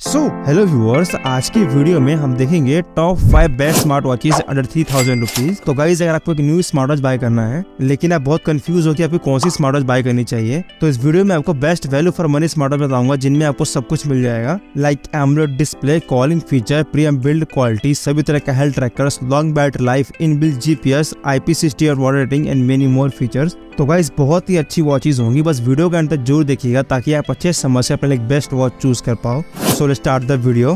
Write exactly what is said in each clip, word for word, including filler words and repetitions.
So hello viewers, आज की video में हम देखेंगे top five best smart watches under three thousand rupees. तो गाइज, अगर आपको एक न्यू स्मार्ट वॉच बाय करना है लेकिन आप बहुत कंफ्यूज हो कि आपको कौन सी स्मार्ट वॉच बाय करनी चाहिए, तो इस वीडियो में आपको best value for money smart watch बताऊंगा जिनमें आपको सब कुछ मिल जाएगा, like AMOLED display, calling feature, premium build quality, सभी तरह का health trackers, long battery life, in build GPS, I P sixty और water rating and many more features. तो गाइज, बहुत ही अच्छी वॉचेज होंगी, बस वीडियो के अंत तक जरूर देखिएगा ताकि आप अच्छे समझ से अपने एक बेस्ट वॉच चूज कर पाओ। So let's start the video.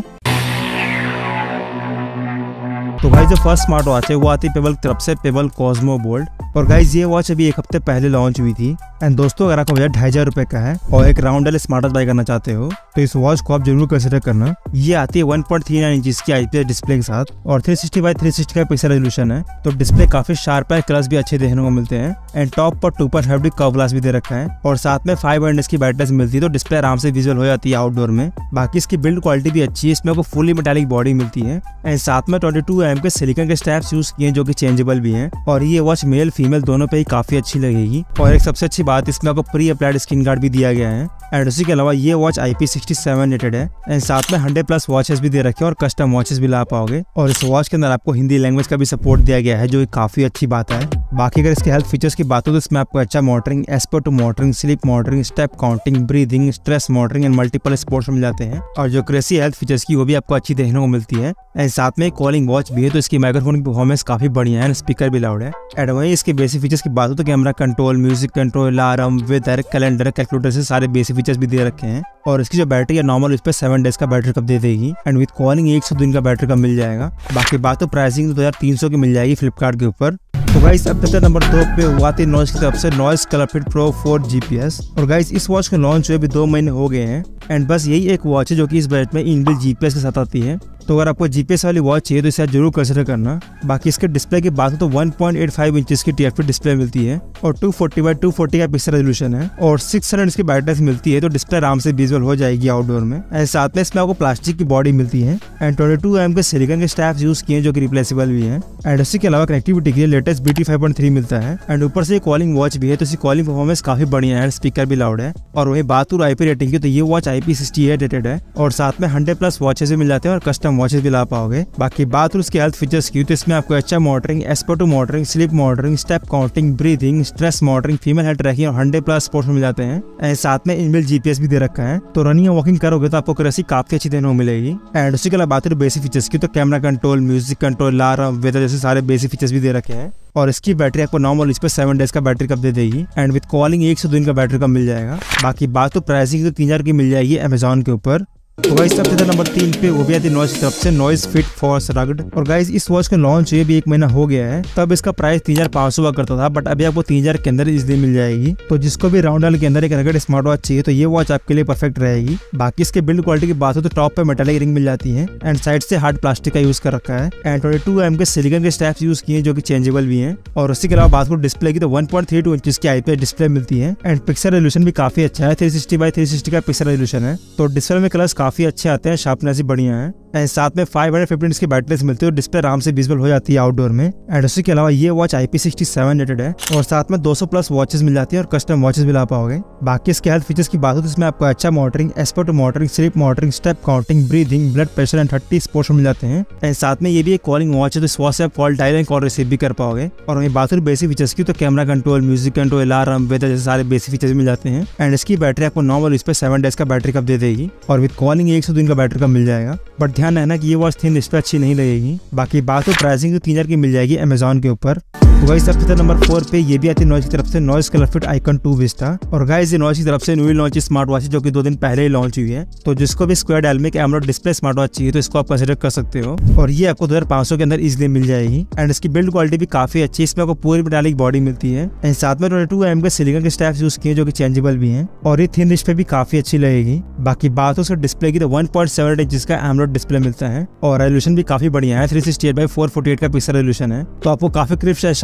तो गाइस, जो फर्स्ट स्मार्ट वॉच है वो आती है पेबल की तरफ से, पेबल कॉस्मो बोल्ड। और गाइस, ये वॉच अभी एक हफ्ते पहले लॉन्च हुई थी। एंड दोस्तों, अगर आपको बजट ढाई हजार रुपए का है और एक राउंड वाले स्मार्ट वॉच बाय करना चाहते हो तो इस वॉच को आप जरूर कंसिडर करना। ये आती है one point three nine inch की आईपीएस डिस्प्ले के साथ और three sixty by three sixty का पिक्सल रेजोल्यूशन है। तो डिस्प्ले काफी शार्प है, कलर्स भी अच्छे देखने को मिलते हैं। एंड टॉप पर two point five D curve glass भी दे रखा है और साथ में फाइव हंड्रेड की बैटरी मिलती है, तो डिस्प्ले आराम से विजुअल हो जाती है आउटडोर में। बाकी इसकी बिल्ड क्वालिटी भी अच्छी है, इसमें आपको फुली मेटालिक बॉडी मिलती है। एंड साथ में ट्वेंटी टू एम के सिलिकॉन के स्ट्रैप्स यूज किए जो कि चेंजेबल भी हैं। और ये वॉच मेल फीमेल दोनों पे ही काफी अच्छी लगेगी। और एक सबसे अच्छी बात, इसमें आपको प्री अप्लाइड स्क्रीन गार्ड भी दिया गया है। एंड उसी के अलावा ये watch I P sixty seven rated है। एंड साथ में हंड्रेड प्लस वॉचेस भी दे रखे हैं और कस्टम वॉचेस भी ला पाओगे। और इस वॉच के अंदर आपको हिंदी लैंग्वेज का भी सपोर्ट दिया गया है, जो कि काफी अच्छी बात है। बाकी अगर इसके हेल्थ फीचर्स की बात हो तो इसमें आपको अच्छा monitoring, expert monitoring, sleep monitoring, step counting, breathing, stress monitoring and multiple sports मिल जाते हैं। और जो क्रेजी हेल्थ फीचर्स की वो भी आपको अच्छी देखने को मिलती है। एंड साथ में कॉलिंग वॉच भी है, तो इसकी माइक्रोफोन की परफॉर्मेंस काफी बढ़िया है, स्पीकर भी लाउड है। एंड वहीं इसके बेसिक फीचर्स की बात हो तो camera control, music control, alarm, weather, calendar, calculator से सारे बेसिक फीचर्स भी दे रखे हैं। और इसकी जो बैटरी है नॉर्मल, इस पे सेवन डेज का बैटरी कप दे देगी। एंड विद कॉलिंग एक सौ दिन का बैटरी कप मिल जाएगा। बाकी बात तो प्राइसिंग तो दो हजार तीन सौ की मिल जाएगी फ्लिपकार्ट के ऊपर। तो गाइस, अब तक नंबर दो पे हुआ थी नॉइज की तरफ से Noise ColorFit Pro four GPS. और गाइस, इस वॉच को लॉन्च हुए भी दो महीने हो गए हैं। एंड बस यही एक वॉच है जो कि इस बजट में इनबिल्ट जीपीएस के साथ आती है। तो अगर आपको जीपीएस वाली वॉच चाहिए तो इसे जरूर कंसिडर करना। बाकी इसके डिस्प्ले की बात हो तो one point eight five inches की टीएफपी डिस्प्ले मिलती है और two forty by two forty का पिक्सल रेजोल्यूशन है और सिक्स हंड्रेड की ब्राइटनेस मिलती है, तो डिस्प्ले आराम से विजुअल हो जाएगी आउटडोर में। एंड साथ में इसमें आपको प्लास्टिक की बॉडी मिलती है एंड ट्वेंटी टू एम के सिलिकॉन के स्ट्रैप्स यूज किए जो कि रिप्लेसेबल भी है। एंड इसी के अलावा कनेक्टिविटी के लिए latest B T five point three मिलता है। एंड ऊपर से कॉलिंग वॉच भी है, तो इसकी कॉलिंग परफॉर्मेंस काफी बढ़िया है, स्पीकर भी लाउड है। और वही बात हो आईपी रेटिंग की, तो ये watch I P sixty eight rated है और साथ में हंड्रेड प्लस वॉचेस भी मिल जाते हैं और कस्टम वॉचेस भी ला पाओगे। बाकी बात उसके हेल्थ फीचर्स की, तो इसमें आपको अच्छा monitoring, expert monitoring, sleep monitoring, step counting, breathing, stress monitoring, female health tracking और हंड्रेड प्लस स्पोर्ट्स मिल जाते हैं। एंड साथ में इनबिल्ट जीपीएस भी दे रखा है, तो रनिंग या वॉकिंग करोगे तो आपको करेंसी काफी अच्छी देने को मिलेगी। एंड उसी के अलावा बात बेसिक फीचर्स की, तो camera control, music control, alarm, weather जैसे सारे बेसिक फीचर्स भी दे रखे हैं। और इसकी बैटरी आपको नॉर्मल इस पे सेवन डेज का बैटरी कप दे देगी। एंड विद कॉलिंग एक सौ दिन का बैटरी कप मिल जाएगा। बाकी बात तो प्राइसिंग तो तीन हजार की मिल जाएगी अमेजोन के ऊपर। तो गाइस, सबसे नंबर तीन पे वो भी आती है नॉइज की तरफ से नॉइज फिट फॉर रग्ड। और गाइस, इस वॉच का लॉन्च हुए भी एक महीना हो गया है, तब इसका प्राइस तीन हजार पाँच सौ हुआ करता था, बट अभी आपको तीन हजार के अंदर इजिली मिल जाएगी। तो जिसको भी राउंड वाले के अंदर एक रगड़ स्मार्ट वॉच चाहिए तो ये वॉच आपके लिए परफेक्ट रहेगी। बाकी इसके बिल्ड क्वालिटी की बात हो तो टॉप पे मेटालिक रिंग मिल जाती है एंड साइड से हार्ड प्लास्टिक का यूज कर रखा है। एंड ट्वेंटी टू एम के सिलिकॉन के स्ट्रैप्स यूज किए जो कि चेंजेबल भी है। और उसी के अलावा बात करो डिस्प्ले की, तो one point three two inch की आईपीएस डिस्प्ले मिलती है। एंड पिक्सल रेजोल्यूशन भी काफी अच्छा है, three sixty by three sixty का पिक्सल रेजोल्यूशन है। तो डिस्प्ले में कलर्स काफी अच्छे आते हैं, शार्पनेस भी बढ़िया है। एंड साथ में फाइव हंड्रेड फिफ्टी की बैटरी मिलती है, तो डिस्प्ले आराम से विजुअल हो जाती है आउटडोर में। एंड उसी के अलावा ये watch I P sixty seven rated है और साथ में दो सौ प्लस वॉचेस मिल जाती है और कस्टम वॉचेस भी ला पाओगे। बाकी इसके हेल्थ फीचर्स की बात हो तो इसमें आपको अच्छा monitoring, expert monitoring, sleep monitoring, step counting, breathing, blood pressure and thirty sports मिल जाते हैं। एंड साथ में ये भी एक कॉलिंग वॉच है, तो इस वॉच से आप call dial and call receive भी कर पाओगे। और वहीं बात करें बेसिक फीचर्स की, तो camera control, music control, alarm, weather जैसे सारे बेसिक फीचर्स मिल जाते हैं। एंड इसकी बैटरी आपको नॉर्मल इस पे सेवन डेज का बैटरी कप दे देगी और विद कॉलिंग एक सौ दिन का बैटरी कप मिल जाएगा। बट ध्यान रहना कि ये वॉच थिन डिस्प्ले अच्छी नहीं लगेगी। बाकी बात तो प्राइसिंग तो तीन हजार की मिल जाएगी अमेजोन के ऊपर। तो गाइस, सबसे नंबर फोर पे ये भी आती है नॉइज की तरफ से Noise ColorFit Icon two Vista. और गाइस, ये नॉइज की तरफ से न्यू लॉन्च स्मार्ट वॉच जो कि दो दिन पहले ही लॉन्च हुई है। तो जिसको भी square dynamic AMOLED display smart watch चाहिए तो इसको आप कंसिडर कर सकते हो और ये आपको दो हजार पाँच सौ के अंदर इजिली मिल जाएगी। एंड इसकी बिल्ड क्वालिटी भी काफी अच्छी है, इसमें आपको पूरी मेटालिक बॉडी मिलती है। एंड साथ में ट्वेंटी टू एम के सिलिकॉन के स्ट्रैप्स यूज किए जो कि चेंजेबल भी है और ये थिन डिस्प्ले भी काफी अच्छी लगेगी। बाकी बात हो उसका डिस्प्ले की, तो वन पॉइंट सेवन इंच जिसका एमोलेड डिस्प्ले मिलता है और रेजोल्यूशन भी काफी बढ़िया है, three sixty eight by four forty eight का पिक्सल रेजोल्यूशन है। तो आपको काफी क्रिस्प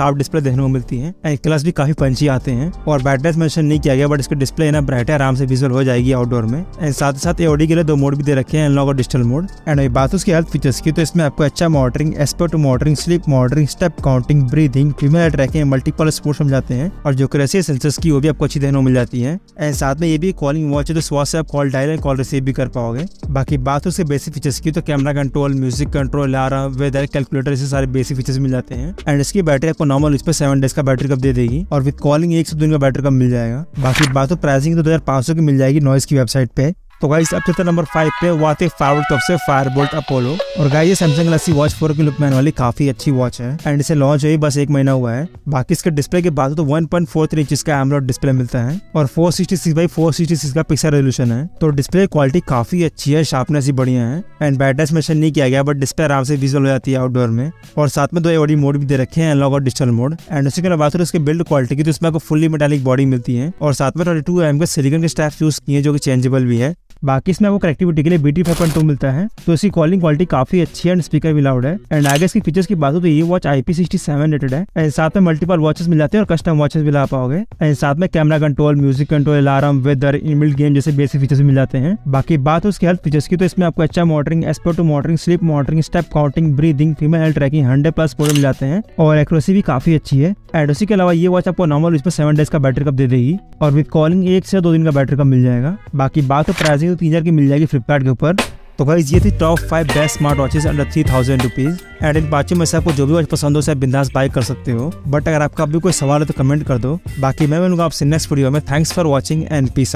शार्प डिस्प्ले देखने को मिलती है एंड कलर्स भी काफी पंची आते हैं। और ब्राइटनेस मेंशन नहीं किया गया बट इसका डिस्प्ले ना ब्राइट है, आराम से विजुअल हो जाएगी आउटडोर में। एंड साथ ही साथ एओडी के लिए दो मोड भी दे रखे हैं, एनालॉग और डिजिटल मोड। एंड बात उसकी हेल्थ फीचर्स की तो इसमें आपको अच्छा monitoring, aspect monitoring, sleep monitoring, step counting, breathing, female tracking, multiple sports समझाते हैं और जो करेसी सेंसर्स की वो भी आपको अच्छी देखने को मिल जाती है। एंड साथ में ये भी कॉलिंग वॉच है तो स्वास्थ्य से आप call dial and call receive भी कर पाओगे। बाकी बात उसके बेसिक फीचर्स की तो camera control, music control, alarm, weather, calculator, ऐसे सारे बेसिक फीचर्स मिल जाते हैं। एंड इसकी बैटरी आपको नॉर्मल इस पर सेवन डेज का बैटरी कप दे देगी और विद कॉलिंग एक सौ दिन का बैटरी कप मिल जाएगा। बाकी बात तो प्राइसिंग तो दो हजार पाँच सौ की मिल जाएगी नॉइस की वेबसाइट पे। तो गाइस अब चलते नंबर फाइव पे, वो आते फायरबोल्ट तरफ से फायरबोल्ट अपोलो। और गाइस ये सैमसंग गैलेक्सी वॉच फोर की लुकमैन वाली काफी अच्छी वॉच है एंड इसे लॉन्च हुई बस एक महीना हुआ है। बाकी इसके डिस्प्ले की बात हो तो one point four three inch का एमोलेड डिस्प्ले मिलता है और four sixty six by four sixty six का पिक्सल रेजोल्यूशन है। तो डिस्प्ले क्वालिटी काफी अच्छी है, शार्पनेस ही बढ़िया है एंड ब्राइटनेस मेंशन नहीं किया गया बट डिस्प्ले आराम से विजुअल हो जाती है आउटडोर में। और साथ में दो एओडी मोड भी दे रखे हैं, एनालॉग और डिजिटल मोड। एंड उसी के बात हो इसके बिल्ड क्वालिटी की तो इसमें आपको फुल्ली मेटालिक बॉडी मिलती है और साथ में ट्वेंटी टू एम के सिलिकॉन के स्ट्रैप्स यूज किए जो कि चेंजेबल भी है। बाकी इसमें आपको कनेक्टिविटी के लिए B T five point two मिलता है तो इसकी कॉलिंग क्वालिटी काफी अच्छी है एंड स्पीकर भी लाउड है। एंड आगे इसकी फीचर्स की बात हो तो ये watch I P sixty seven rated है एंड साथ में मल्टीपल वॉचेस मिल जाते हैं और कस्टम वॉचेस भी ला पाओगे। एंड साथ में camera control, music control, alarm, weather, inbuilt game जैसे बेसिक फीचर्स मिल जाते हैं। बाकी बात हो उसकी हेल्थ फीचर्स की तो इसमें आपको अच्छा monitoring, aspect monitoring, sleep monitoring, step counting, breathing, female health tracking, hundred plus mode मिल जाते हैं और एक्यूरेसी भी काफी अच्छी है। एंड उसी के अलावा ये वॉच आपको नॉर्मल इस पर सेवन डेज का बैटरी कप दे देगी और विद कॉलिंग एक से दो दिन का बैटरी कप मिल जाएगा। बाकी बात हो प्राइसिंग तो तीन हजार की मिल जाएगी फ्लिपकार्ट के ऊपर। तो गाइस ये थी top five best smart watches under three thousand rupees. And इन पांचों में से आपको जो भी वॉच पसंद हो उसे बिंदास बाय कर सकते हो। बट अगर आपका अभी कोई सवाल है तो कमेंट कर दो। बाकी मैं मिलूंगा आपसे नेक्स्ट वीडियो में। Thanks for watching and peace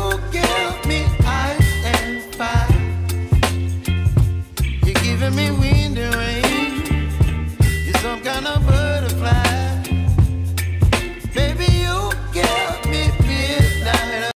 out.